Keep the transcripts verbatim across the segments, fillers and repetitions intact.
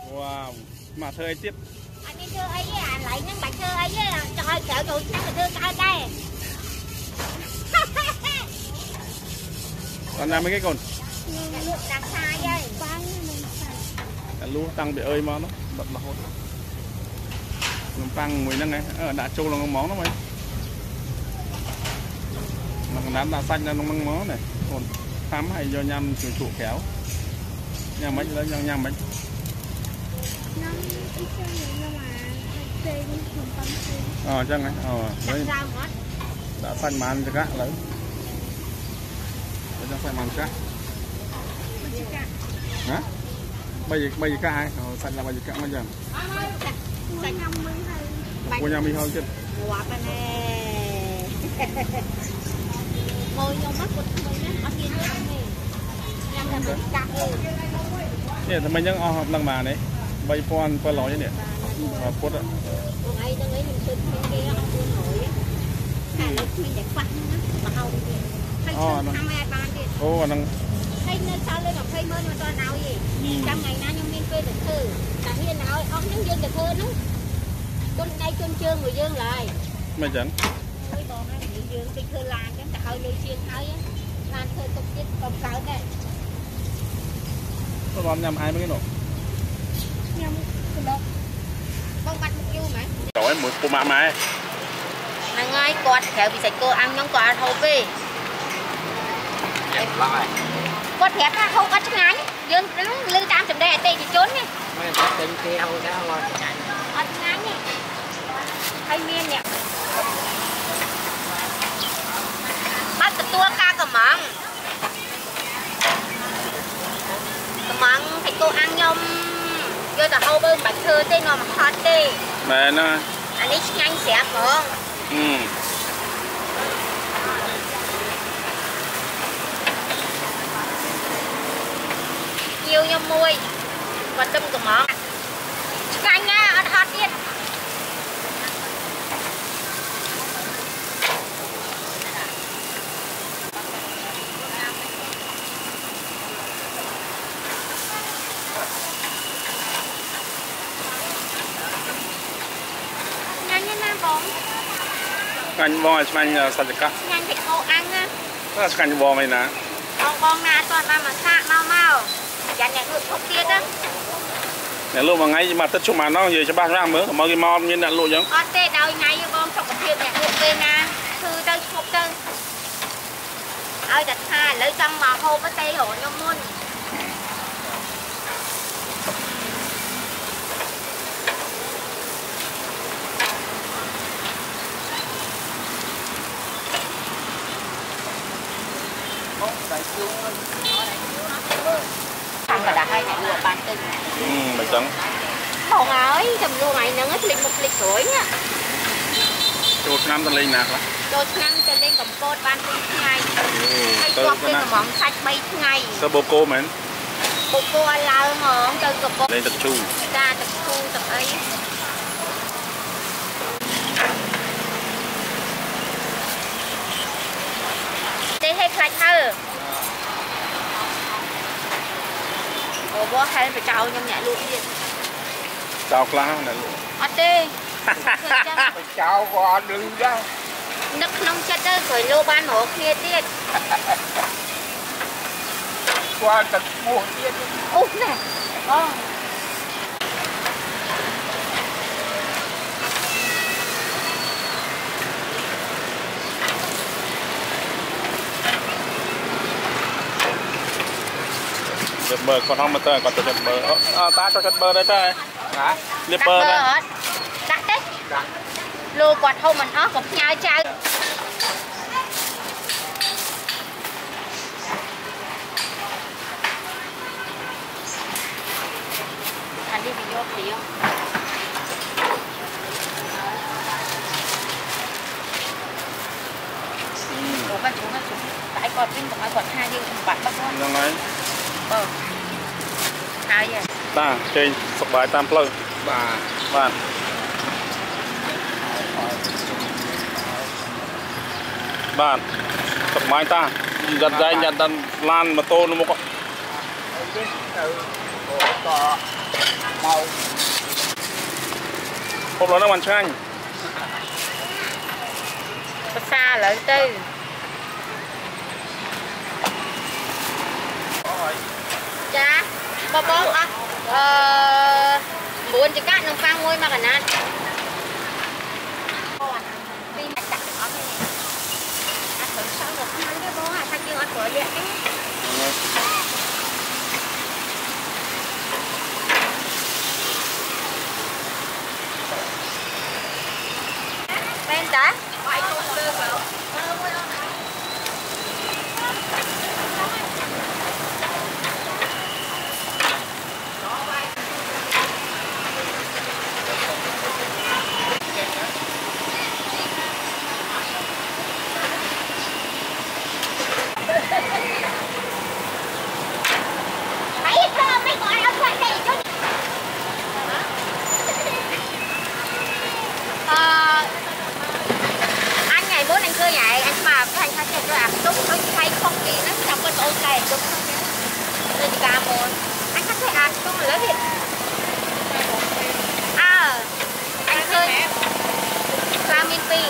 wow mà thơ ấy tiếp anh đi thơ ấy à lại những bài thơ ấy cho ơi chợ rồi chắc là thơ cao đây còn làm mấy cái còn đặt sai vậy lúa tăng bị ơi mà nó bật là hôn nấm tăng mùi năng này ở đã trâu là món nó mày mà còn đám đã xanh là nó măng mó này còn thắm hay do nhâm chủ trụ kéo nhâm bánh lấy nhâm nhâm bánh ờ chắc này ờ đấy đã xanh mà ăn cho cá lấy để cho xanh mà ăn cá hả bây giờ bây giờ cá ai xanh là bây giờ cá mấy giờ của nhà mình hơn chứ nèทำไมยังเอาลังมาเนี่ยใบปอนปลาหลอยเนี่ยปดอ่ะไอ้ตรงนี้มันเป็นเกลียวตัวหน่อยแต่เราคุยแต่ฟันนะมาเอาดิให้ช่วยทำอะไรบ้างดิโอ้นั่งให้เนื้อชาเลยกับให้เมื่อมาตอนเอาอีกจำไงนะยังมีเป็นแต่เธอแต่ที่เอาเอาทั้งยืนแต่เธอนู้นจนในจนเชิงngười dương lạiไม่จังไม่บอกให้người dươngเป็นเธอลานกันแต่เอาเลยเชียงไทยลานเธอตกยึดตกเก่าได้ก็ร้อนยำไอ้ไม่กี่หนกยำคือบอกบางบัดมุกยูไหมโอ้ยหมูปูม้าไหมนางง่ายกอดแถวbị sạch cô ăn nhómกอดhộp điกอดแถวถ้าkhông có ngắn dương lưng tam chấm đây tê thì trốn điไม่có tên kia không có ngon ở ngắn đi hay miên nhỉ bắt từ tua ca cầm măng măng thì cô ăn nhom vô là hâu bơm bạch thơ tên nó mà hot đi mẹ nó anh ấy nhanh xẻ không ừ nhiều nhom môi và tâm của món nhanh nha ăn hot đi anh bò anh sạch cá nhanh thì cô ăn á đó là anh bò mày nè bong bong nè toàn là mà xạ mau mau dành nhận được không kia đó để luôn mà ngay mà tất chung mà nó về cho ba ra mới mà cái mòn như là luôn giống ở đây đâu ngay bom trong cái chuyện nhận được về nè thư đây chụp đây ơi đặt hai lấy trong mà hô với tay hổ nhau luôn thằng cả đã hai ngày lúa bán tinh ừ mày trắng không ấy tầm lúa này nó ngất lên một lịch tuổi nhá chốt năm tần lên nè chốt năm tần lên cầm cột bán tinh ngày hay chọc lên mỏng sạch bay ngày sao bồ cô mến bồ cô là hả từ cầm cột lên tập trung ra tập trung tập ấy đây hay khai thơ ồ bố hay phải chào nhâm nhẹ luôn đi chào lá này luôn ở đây phải chào qua đừng ra nước nông chất đó rồi lô ban hổ kia tiết qua tận mua tiết út này oh. Liệp bờ còn không mà tờ còn liệp bờ à, ta cho liệp bờ đây ta hả liệp bờ đây đặt đấy lô quạt không mình ó cục nhau chơi anh đi video thì không ủa con chú con chú tại còn pin của ai còn hai đi bạn bắt con rồi ờ hai vậy ta chơi sập bài tam plơ bà bạn bạn sập máy ta giật dây nhặt đàn lan mà tô nó một con màu hộp nó hoàn chanh xa lợi tư cha bố bố ờ muốn chỉ cắt nông phan ngôi mà cả nát đi mà chặt ở đây ăn thử sao được không đấy bố à sao chưa ăn cửa vậy bên ta anh khách thấy ăn không lấy thịt à anh khơi ramen pi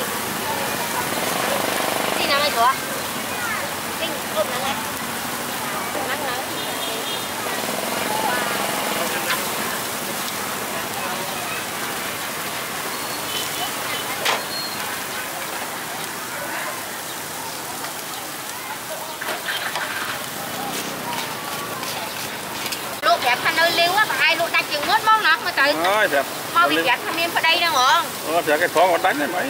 gì nào mày của kinh ôm nó này nắng nắng đẹp thành nơi liêu á, ai luôn đặt chừng mốt món nữa mà trời. Ôi đẹp. Mau bị đẹp tham em vào đây đâu ngon. Ờ đẹp cái thoáng ngọt đánh này mấy.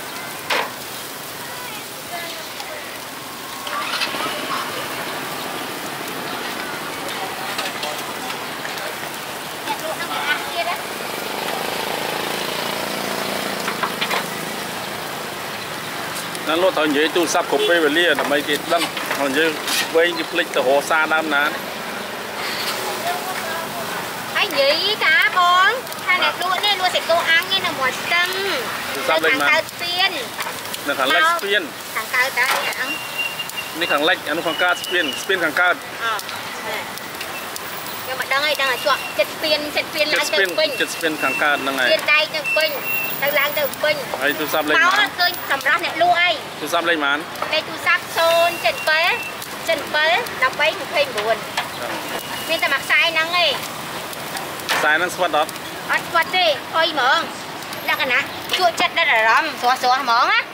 Nó luôn thằng nhảy tu sắp cột về về lia là mấy cái đâm thằng nhảy quay cái plek từ hồ xa nam ná. Anh gì cả con, hai này luôn nên luôn sẽ cô ăn như là một trăm. Thằng cao tiên. Là thằng lách tiên. Thằng cao ta ăn. Này thằng lách, anh thằng cao tiên, tiên thằng cao. Ờ. Nhưng mà đang ấy đang là chuột, chết tiên, chết tiên lang từ pin. Chết tiên thằng cao đang này. Tiên đây từ pin, từ lang từ pin. Ai tu sắp lên mán. Máu khơi sầm rát này luôn ai. Tu sắp lên mán. Đây tu sắp xôn trên bé, trên bé, đập bấy một phim buồn. Mình ta mặc sai năng ấy. Sai năng swat đó. Ăn swat đi, thôi mượn. Là cái nè, chua chất đó là rầm, xóa xóa mượn á.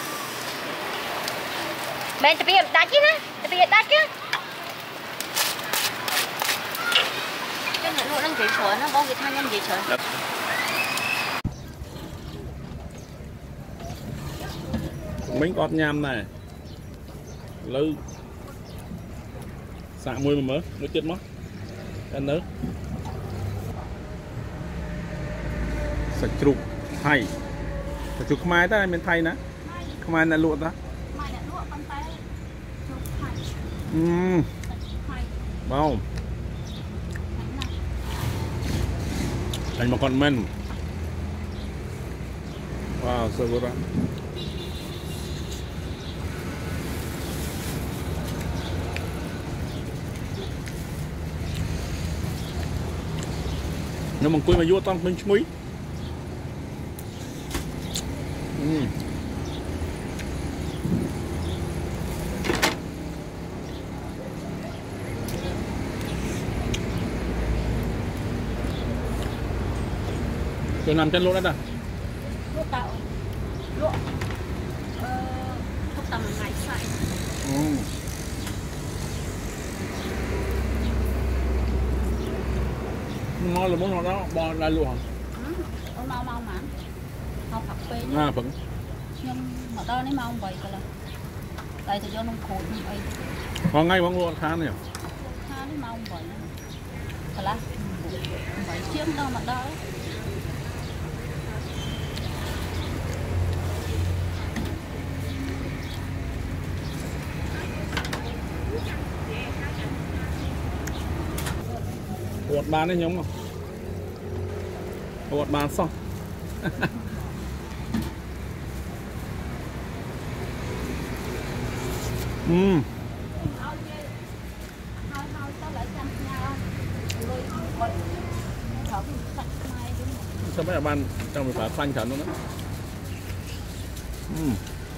Bên tập biệt đắt chứ nè, tập biệt đắt chứ. Cái này luôn đang dễ sửa, nó bông cái than nhân dễ sửa. Mình có nham này. Lâu. Xạ mùi mà mớ, nó chết mất. Ăn nữa. Sạch trục thay sạch trục mai ta bên thay nè mai là luộc đó uhm. Bao anh mà còn men wow sơ vô đó nhưng mà cuối mà vô tao mình muối Mm. Chỗ nằm trên lỗ đất à? Lỗ tạo lỗ ờ, không tầm ngày sai. Mm. Ngon là món nào đó bò là lụa. Ừ, mau mau mà. Không phật phê À vẫn. Nhưng mà tao nói mau vậy cả là. Tại tụi cho nó khổ như vậy. Còn ngay món lụa than này. Than nó mau vậy. Cả là vậy chiếc đâu mà đó. Bột bán đấy nhóm không? Bột bán xong. Ừm. sao mấy bạn trong mình phải phanh trận luôn đó. Uhm.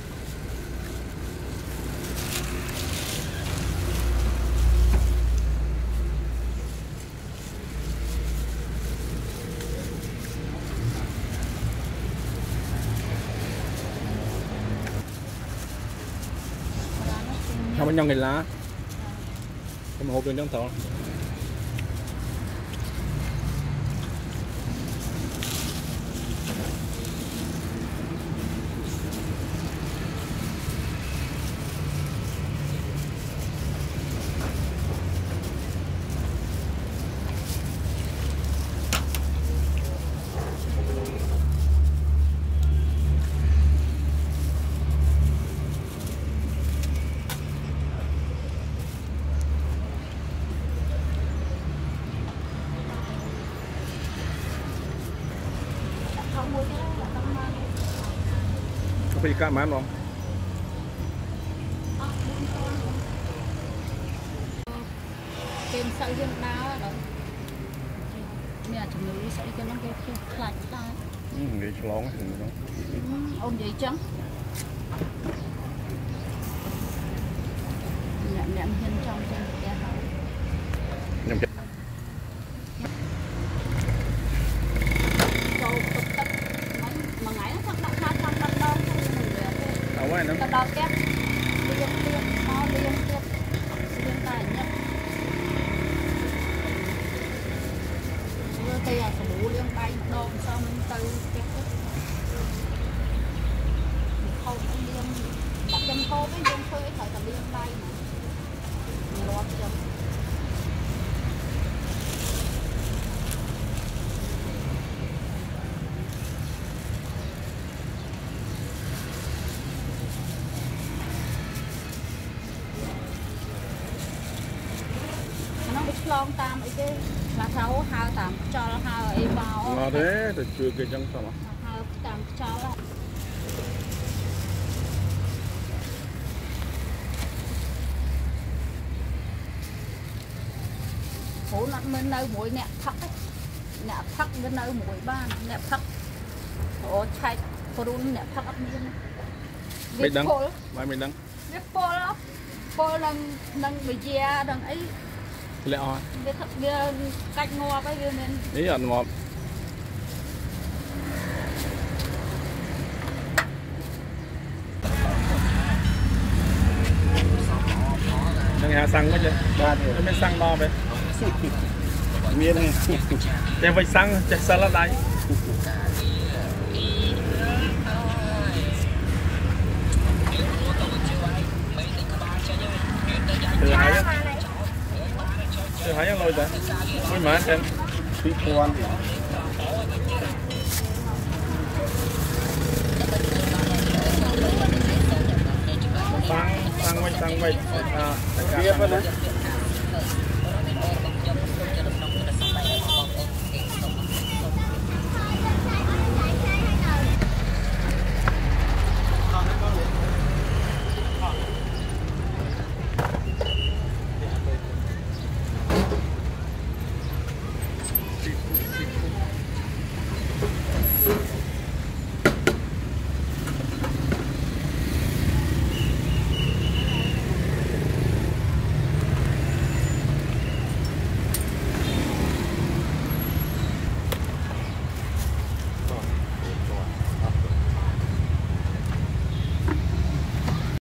Không có nhông ngày lá, cái mà hộp lên trong tàu. Có phải cá mán không? Kem sợi dương đá đó. Mẹ chồng nữ sợi cho nó cái lạnh ta. Ừ, để cho lóng thì nó. Ôm vậy trắng. Nhẹ nhẹ nhân trong trên cái hậu. Nhầm chết. Câu tập tập mà ngái nó thật đậm thật thật đậm đâu Đâu quá nó. Tập đậm kép. Liên liên nó liên tiếp. Liên tài nhất. Vừa tay à đủ liên tay đòn sao mình từ kép. Không liên đặt chân cô với liên phơi thời là liên tay mà. Lọt chân. Nó bị long tam ấy chứ là cháu hai tám cho nó hai ấy vào Ngon thế, tôi chưa cái chân sao mà. hai tám cho là phố nó bên nơi mũi nè thắc ấy nè thắc bên nơi mũi ba nè thắc ổ chạy phố đun nè thắc ấp miên Mấy đắng, mấy mấy đắng. biết po đó po lần lần bị che đằng ấy Lẹ ho. cái thật kia cách ngò cái kia nên Ý là ngọt. Đang hạ xăng quá chứ. Ba thì nó mới xăng to vậy. Miên này. Đem vây xăng, chạy xa lát đây. Từ hai á. Từ hai á lôi ta. Mới mở trên. Phí quan thì. Xăng, xăng quay, xăng quay. À, kia phân đấy.